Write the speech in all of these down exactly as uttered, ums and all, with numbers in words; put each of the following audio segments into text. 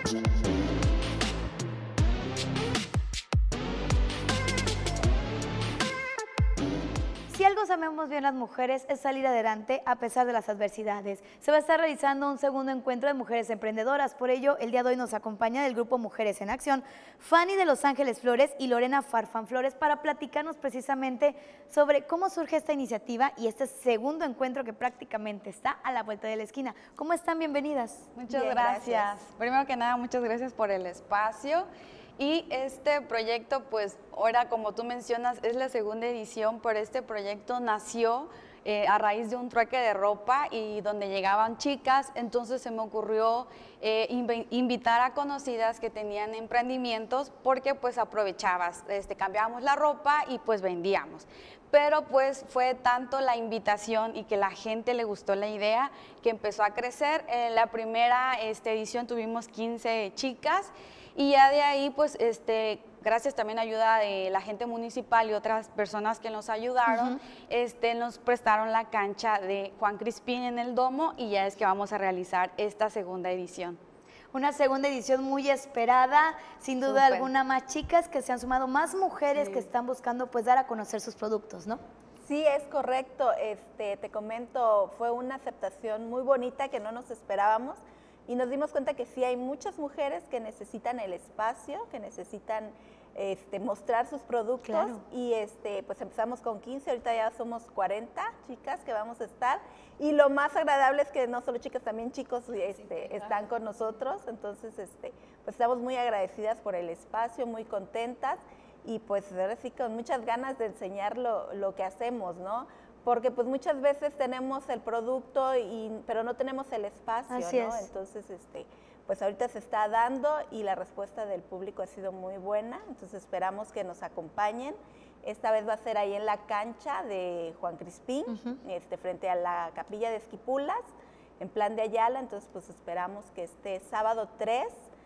Si algo sabemos bien las mujeres es salir adelante a pesar de las adversidades. Se va a estar realizando un segundo encuentro de mujeres emprendedoras. Por ello, el día de hoy nos acompaña del grupo Mujeres en Acción, Fanny de Los Ángeles Flores y Lorena Farfán Flores, para platicarnos precisamente sobre cómo surge esta iniciativa y este segundo encuentro que prácticamente está a la vuelta de la esquina. ¿Cómo están? Bienvenidas. Muchas Bien, gracias. gracias. Primero que nada, muchas gracias por el espacio. Y este proyecto, pues ahora como tú mencionas, es la segunda edición, pero este proyecto nació eh, a raíz de un trueque de ropa y donde llegaban chicas, entonces se me ocurrió eh, inv invitar a conocidas que tenían emprendimientos porque pues aprovechabas, este, cambiábamos la ropa y pues vendíamos. Pero pues fue tanto la invitación y que la gente le gustó la idea que empezó a crecer. En la primera este, edición tuvimos quince chicas. Y ya de ahí, pues, este, gracias también a ayuda de la gente municipal y otras personas que nos ayudaron, uh-huh. este, nos prestaron la cancha de Juan Crispín en el Domo y ya es que vamos a realizar esta segunda edición. Una segunda edición muy esperada, sin duda Súper. alguna, más chicas que se han sumado, más mujeres sí. que están buscando pues dar a conocer sus productos, ¿no? Sí, es correcto. Este, te comento, fue una aceptación muy bonita que no nos esperábamos. Y nos dimos cuenta que sí hay muchas mujeres que necesitan el espacio, que necesitan este, mostrar sus productos. Claro. Y este, pues empezamos con quince, ahorita ya somos cuarenta chicas que vamos a estar. Y lo más agradable es que no solo chicas, también chicos este, sí, claro. están con nosotros. Entonces, este, pues estamos muy agradecidas por el espacio, muy contentas. Y pues ahora sí con muchas ganas de enseñar lo, lo que hacemos, ¿no? Porque pues muchas veces tenemos el producto, y, pero no tenemos el espacio, Así ¿no? es. Entonces, este, pues ahorita se está dando y la respuesta del público ha sido muy buena, entonces esperamos que nos acompañen. Esta vez va a ser ahí en la cancha de Juan Crispín, uh-huh. este, frente a la Capilla de Esquipulas, en Plan de Ayala, entonces pues esperamos que este sábado tres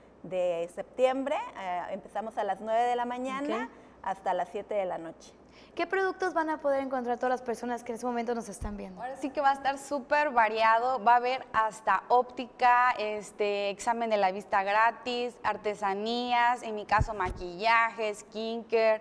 de septiembre, eh, empezamos a las nueve de la mañana, okay. hasta las siete de la noche. ¿Qué productos van a poder encontrar todas las personas que en este momento nos están viendo? Ahora sí que va a estar súper variado, va a haber hasta óptica, este, examen de la vista gratis, artesanías, en mi caso maquillaje, skincare,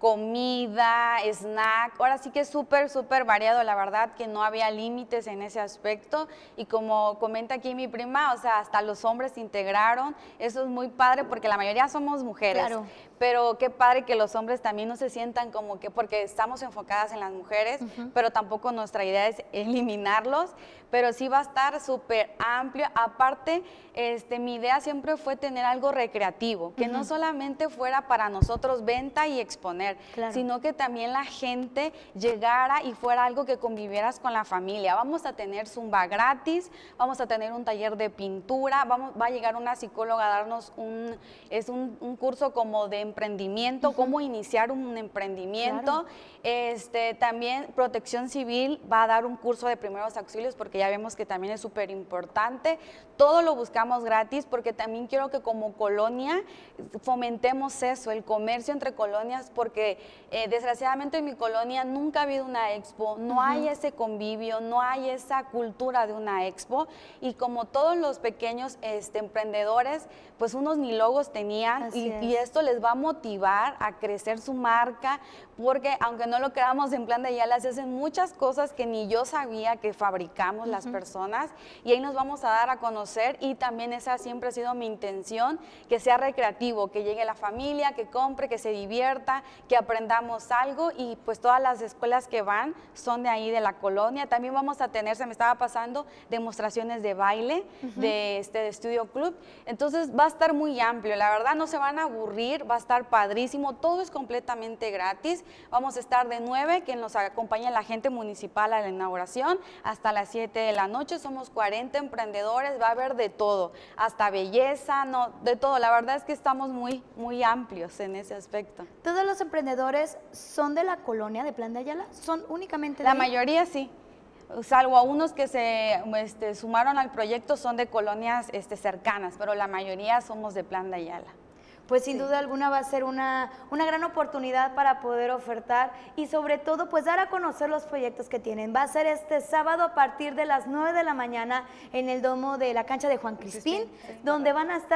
comida, snack. Ahora sí que es súper, súper variado, la verdad que no había límites en ese aspecto y como comenta aquí mi prima, o sea, hasta los hombres se integraron, eso es muy padre porque la mayoría somos mujeres. Claro. Pero qué padre que los hombres también no se sientan como que, porque estamos enfocadas en las mujeres, uh-huh. pero tampoco nuestra idea es eliminarlos, pero sí va a estar súper amplio. Aparte, este, mi idea siempre fue tener algo recreativo, que uh-huh. no solamente fuera para nosotros venta y exponer, claro. sino que también la gente llegara y fuera algo que convivieras con la familia. Vamos a tener zumba gratis, vamos a tener un taller de pintura, vamos, va a llegar una psicóloga a darnos un, es un, un curso como de emprendimiento, uh-huh. cómo iniciar un emprendimiento. Claro. Este, también Protección Civil va a dar un curso de primeros auxilios porque ya vemos que también es súper importante. Todo lo buscamos gratis porque también quiero que como colonia fomentemos eso, el comercio entre colonias, porque eh, desgraciadamente en mi colonia nunca ha habido una expo, no uh-huh. hay ese convivio, no hay esa cultura de una expo y como todos los pequeños este, emprendedores, pues unos ni logos tenían y, y esto les va a motivar a crecer su marca, porque aunque no lo creamos en Plan de Ayala, se hacen muchas cosas que ni yo sabía que fabricamos uh-huh. las personas y ahí nos vamos a dar a conocer y también esa siempre ha sido mi intención, que sea recreativo, que llegue la familia, que compre, que se divierta, que aprendamos algo y pues todas las escuelas que van son de ahí de la colonia. También vamos a tener, se me estaba pasando, demostraciones de baile, uh-huh. de, este, de Estudio Club, entonces va a estar muy amplio, la verdad no se van a aburrir, va a estar padrísimo, todo es completamente gratis. Vamos a estar de nueve, que nos acompaña la gente municipal a la inauguración, hasta las siete de la noche, somos cuarenta emprendedores, va a haber de todo, hasta belleza, no, de todo, la verdad es que estamos muy, muy amplios en ese aspecto. ¿Todos los emprendedores son de la colonia de Plan de Ayala? ¿Son únicamente de La ahí? mayoría sí. Salvo a unos que se este, sumaron al proyecto son de colonias este, cercanas, pero la mayoría somos de Plan de Ayala. Pues sin sí. duda alguna va a ser una, una gran oportunidad para poder ofertar y sobre todo pues dar a conocer los proyectos que tienen. Va a ser este sábado a partir de las nueve de la mañana en el domo de la cancha de Juan Crispín, sí, sí, donde van a estar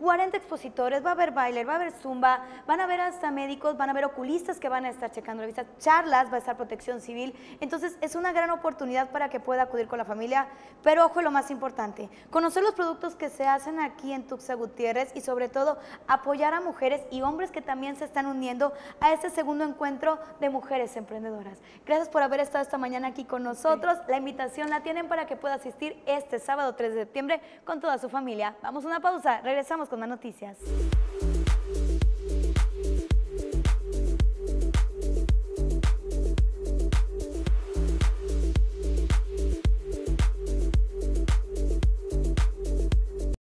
cuarenta expositores, va a haber bailer, va a haber zumba, van a haber hasta médicos, van a haber oculistas que van a estar checando revistas, charlas, va a estar protección civil. Entonces es una gran oportunidad para que pueda acudir con la familia, pero ojo, lo más importante, conocer los productos que se hacen aquí en Tuxtla Gutiérrez y sobre todo apoyar a mujeres y hombres que también se están uniendo a este segundo encuentro de mujeres emprendedoras. Gracias por haber estado esta mañana aquí con nosotros. La invitación la tienen para que pueda asistir este sábado tres de septiembre con toda su familia. Vamos a una pausa, regresamos con más noticias.